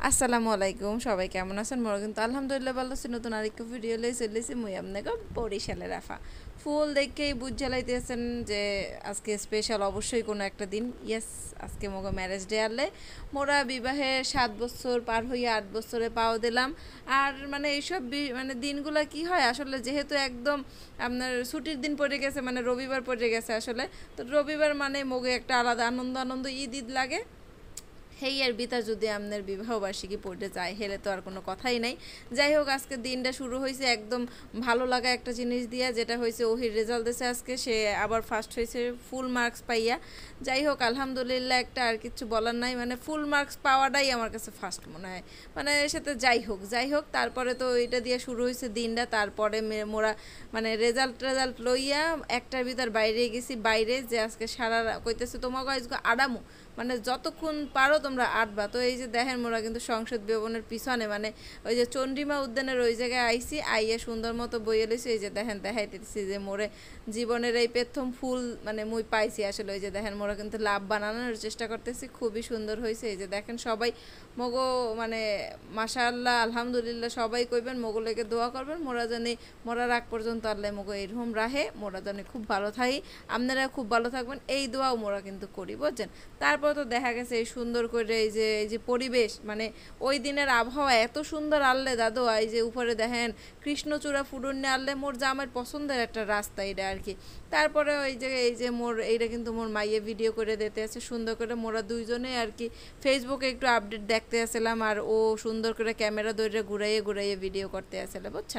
আসসালামু আলাইকুম সবাই কেমন আছেন মোরা কিন্তু আলহামদুলিল্লাহ ভালো আছি নতুন আরেকটা ভিডিও লই চলেছি মুই আপনাকে বরিশালের রাফা ফুল দেখেই বুঝ জ্বালাইতেছেন যে আজকে স্পেশাল অবশ্যই কোনো একটা দিন ইয়েস আজকে মোগো ম্যারেজ ডে আনলে মোরা বিবাহের 7 বছর পার হইয়া 8 বছরে পাও দিলাম আর মানে এইসব মানে দিনগুলো কি হয় আসলে যেহেতু একদম আপনার ছুটির দিন পড়ে গেছে মানে রবিবার পড়ে গেছে আসলে তো রবিবার মানে মোগে একটা আলাদা আনন্দ আনন্দ ঈদ লাগে হেই আর বিতা যদি আপনার বিবাহবার্ষিকী পড়তে যায় হেলে তো আর কোনো কথাই নাই। যাই হোক আজকে দিনটা শুরু হয়েছে একদম ভালো লাগা একটা জিনিস দিয়া, যেটা হয়েছে ওহির রেজাল্ট দিয়েছে আজকে, সে আবার ফার্স্ট হয়েছে ফুল মার্কস পাইয়া। যাই হোক আলহামদুলিল্লাহ, একটা আর কিছু বলার নাই, মানে ফুল মার্কস পাওয়াটাই আমার কাছে ফার্স্ট মনে হয়। মানে সাথে যাই হোক তারপরে তো এটা দিয়ে শুরু হয়েছে দিনটা। তারপরে মোরা মানে রেজাল্ট লইয়া একটার ভিতর বাইরে গেছি, বাইরে যে আজকে সারা কইতেছে তোমাকে আজকে আডামু, মানে যতক্ষণ পারো তোমরা আটবা। তো এই যে দেখেন মোরা কিন্তু সংসদ ভবনের পিছনে মানে ওই যে চন্দ্রিমা উদ্যানের ওই জায়গায় আইসি, আইয়া সুন্দর মতো বইয়ে লইছি। এই যে দেখেন দেখাইতেছি যে মোরে জীবনের এই প্রথম ফুল মানে মুই পাইছি আসলে। ওই যে দেখেন মোরা কিন্তু লাভ বানানোর চেষ্টা করতেছি, খুবই সুন্দর হয়েছে। এই যে দেখেন সবাই মগো মানে মাশাআল্লাহ আলহামদুলিল্লাহ সবাই কইবেন, মগো লেগে দোয়া করবেন মোরা জানি মরার আগ পর্যন্ত আল্লাহ মগো এরকম রাহে, মোরা জানি খুব ভালো থাকি, আপনারা খুব ভালো থাকবেন, এই দোয়াও মোরা কিন্তু করি বুঝছেন। তারপর তো দেখা গেছে এই সুন্দর করে এই যে পরিবেশ, মানে ওই দিনের আবহাওয়া এত সুন্দর আনলে দাদু, এই যে উপরে দেখেন কৃষ্ণচূড়া ফুটুন নিয়ে আনলে মোর জামার পছন্দের একটা রাস্তা এটা আর কি। তারপরে ওই যে এই যে মোর এইটা কিন্তু মোর মাইয়ে ভিডিও করে দিতে আছে সুন্দর করে, মোরা দুইজনে আর কি ফেসবুকে একটু আপডেট দেখতে আসলাম, আর ও সুন্দর করে ক্যামেরা ধরে ঘুরাইয়ে ভিডিও করতে আসলে বুঝছেন।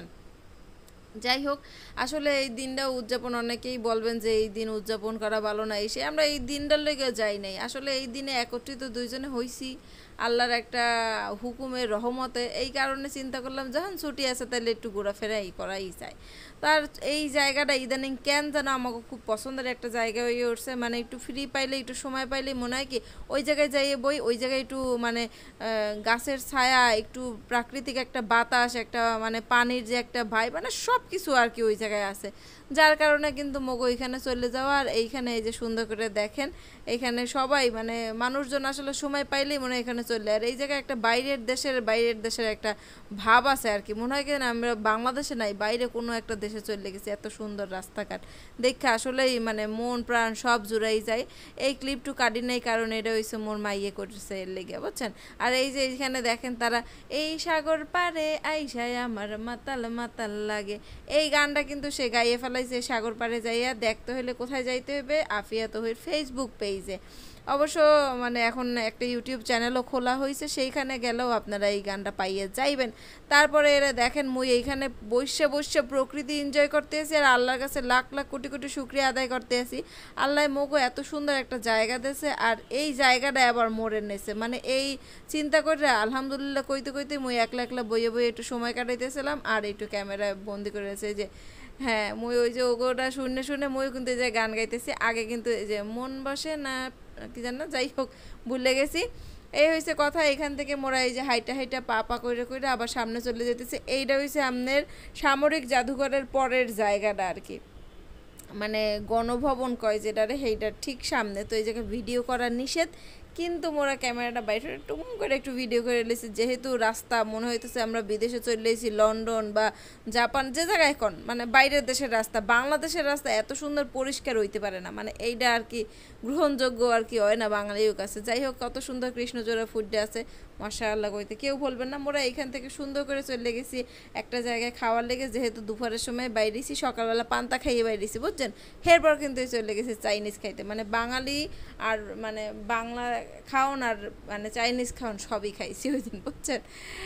যাই হোক আসলে এই দিনটা উদযাপন, অনেকেই বলবেন যে এই দিন উদযাপন করা ভালো না, এসে আমরা এই দিনটার লেগে যাই নাই। আসলে এই দিনে একত্রিত দুইজনে হইছি আল্লাহর একটা হুকুমের রহমতে, এই কারণে চিন্তা করলাম যখন ছুটি আছে তাহলে একটু ঘোরাফেরাই করাই যায়। তার এই জায়গাটা ইদানিং কেন যেন আমাকে খুব পছন্দের একটা জায়গা হয়ে উঠছে, মানে একটু ফ্রি পাইলে একটু সময় পাইলে মনে হয় কি ওই জায়গায় যাইয়ে বই, ওই জায়গায় একটু মানে গাছের ছায়া, একটু প্রাকৃতিক একটা বাতাস, একটা মানে পানির যে একটা ভাই, মানে সব কিছু আর কি ওই জায়গায় আছে। যার কারণে কিন্তু মগো ওইখানে চলে যাওয়া। আর এইখানে এই যে সুন্দর করে দেখেন এখানে সবাই মানে মানুষজন আসলে সময় পাইলেই মনে হয় এখানে চলে। আর এই জায়গায় একটা বাইরের দেশের একটা ভাব আছে আর কি, মনে হয় কেন আমরা বাংলাদেশে নাই, বাইরে কোনো একটা দেশে চলে গেছি। এত সুন্দর রাস্তাঘাট দেখে আসলেই মানে মন প্রাণ সব জুড়াই যায়। এই ক্লিপটু কাটি নাই কারণ এটা হয়েছে মোর মাইয়ে করছে এর লেগে বুঝছেন। আর এই যে এইখানে দেখেন তারা এই সাগর পারে আইসায় আমার মাতাল মাতাল লাগে, এই গানটা কিন্তু সে গাইয়ে ফেলাইছে সাগর পারে যাইয়া। দেখতে হলে কোথায় যাইতে হবে, আফিয়া তহির ফেসবুক পেজে। অবশ্য মানে এখন একটা ইউটিউব চ্যানেলও খোলা হয়েছে, সেইখানে গেলেও আপনারা এই গানটা পাইয়ে যাইবেন। তারপরে এরা দেখেন মুই এইখানে বসে প্রকৃতি এনজয় করতে আসি, আর আল্লাহর কাছে লাখ লাখ কোটি কোটি শুক্রিয়া আদায় করতে আসি। আল্লাহ মোগো এত সুন্দর একটা জায়গা দিয়েছে, আর এই জায়গাটা আবার মোড়ে নেছে, মানে এই চিন্তা করে আলহামদুলিল্লাহ কইতে কইতে মুই একলা বইয়ে একটু সময় কাটাইতেছিলাম, আর একটু ক্যামেরা বন্দি করে রেছে যে হ্যাঁ মুই ওই যে ওগোটা শুনে মুই কিন্তু এই যে গান গাইতেছি। আগে কিন্তু এই যে মন বসে না কি জান না, যাই হোক ভুলে গেছি। এই হয়েছে কথা, এখান থেকে মোরা এই যে হাইটা পা করে আবার সামনে চলে যেতেছে। এইটা হয়েছে আপনার সামরিক জাদুঘরের পরের জায়গাটা আর কি, মানে গণভবন কয় যেটারে, সেইটার ঠিক সামনে। তো এই জায়গায় ভিডিও করা নিষেধ, কিন্তু মোরা ক্যামেরাটা বাইরে টুম করে একটু ভিডিও করে এলেছি, যেহেতু রাস্তা মনে হইতেছে আমরা বিদেশে চলে এসেছি, লন্ডন বা জাপান যে জায়গায় এখন, মানে বাইরের দেশের রাস্তা। বাংলাদেশের রাস্তা এত সুন্দর পরিষ্কার হইতে পারে না, মানে এইটা আর কি গ্রহণযোগ্য আর কি হয় না বাঙালির কাছে। যাই হোক কত সুন্দর কৃষ্ণচূড়া ফুটে আছে, মাশাআল্লাহ কইতে কেউ বলবেন না। মোরা এখান থেকে সুন্দর করে চলে গেছি একটা জায়গায় খাওয়ার লেগে, যেহেতু দুপুরের সময় বাইরেছি, সকালবেলা পান্তা খাইয়ে বাইরেছি বুঝছেন। এরপর কিন্তু চলে গেছি চাইনিজ খাইতে, মানে বাঙালি আর মানে বাংলা খাওন আর মানে চাইনিজ খাওন সবই খাইছি ওই দিন বুঝছেন।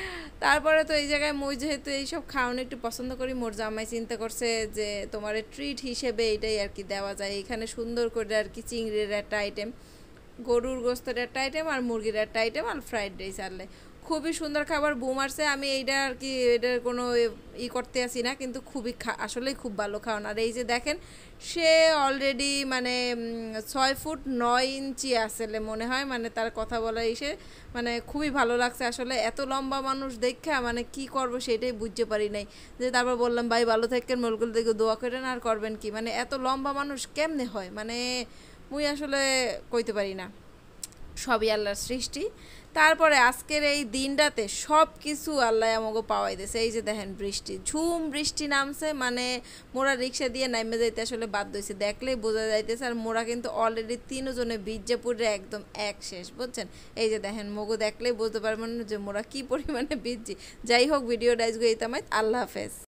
তারপরে তো এই জায়গায় মই যেহেতু এইসব খাওয়ানো একটু পছন্দ করি, মোর জামাই চিন্তা করছে যে তোমার ট্রিট হিসেবে এটাই আর কি দেওয়া যায়। এখানে সুন্দর করে আর কি চিংড়ির একটা আইটেম, গরুর গোস্তের একটা আইটেম, আর মুরগির একটা আইটেম, আর ফ্রাইড রাইস আনলে খুবই সুন্দর খাবার বুম আসছে। আমি এইটা আর কি এটার কোনো করতে আসি না, কিন্তু খুবই আসলেই খুব ভালো খাওয়ান। আর এই যে দেখেন সে অলরেডি মানে 6 ফুট 9 ইঞ্চি আসলে মনে হয়, মানে তার কথা বলা এসে মানে খুবই ভালো লাগছে আসলে। এত লম্বা মানুষ দেখা মানে কি করব সেটাই বুঝতে পারি নাই। যে তারপর বললাম ভাই ভালো থাকেন, মলগুলো দেখে দোয়া করেন, আর করবেন কি, মানে এত লম্বা মানুষ কেমনে হয়, মানে মুই আসলে কইতে পারি না, সবই আল্লাহর সৃষ্টি। তারপরে আজকের এই দিনটাতে সব কিছু আল্লাহ আমাকে পাওয়াই দিয়েছে। এই যে দেখেন বৃষ্টি, ঝুম বৃষ্টি নামছে, মানে মোরা রিক্সা দিয়ে নামে যাইতে আসলে বাধ্য হয়েছে, দেখলেই বোঝা যাইতেছে। আর মোরা কিন্তু অলরেডি তিনজনে ভিজে একদম এক শেষ, বুঝছেন। এই যে দেখেন মগু দেখলেই বুঝতে পারবেন যে মোরা কি পরিমাণে ভিজছি। যাই হোক, ভিডিওটা আজকে এই তামাই, আল্লাহ হাফেজ।